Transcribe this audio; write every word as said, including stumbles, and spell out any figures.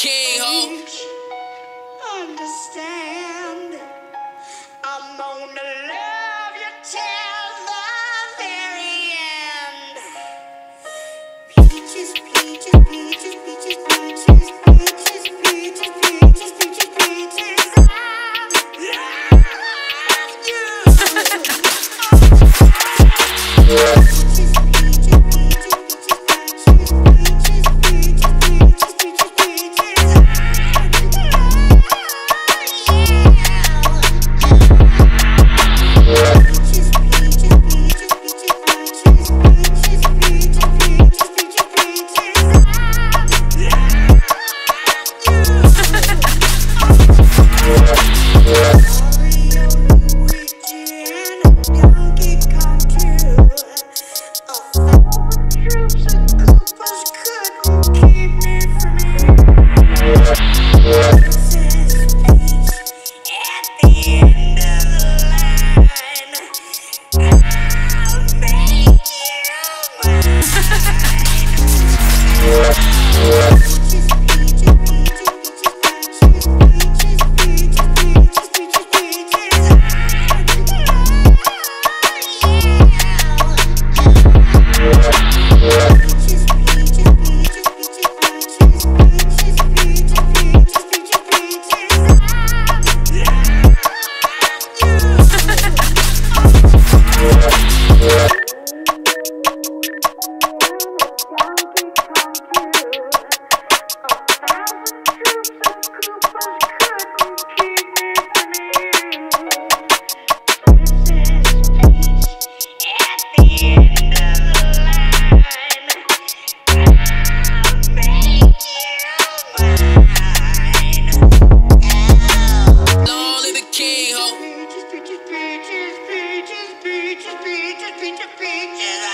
king, ho. Understand, I'm gonna love you till the very end. Peaches, peaches, peaches, peaches, peaches, peaches, peaches, peaches, peaches, peaches. I love you. Peaches, peaches, peaches, peaches, peaches, peaches, peaches.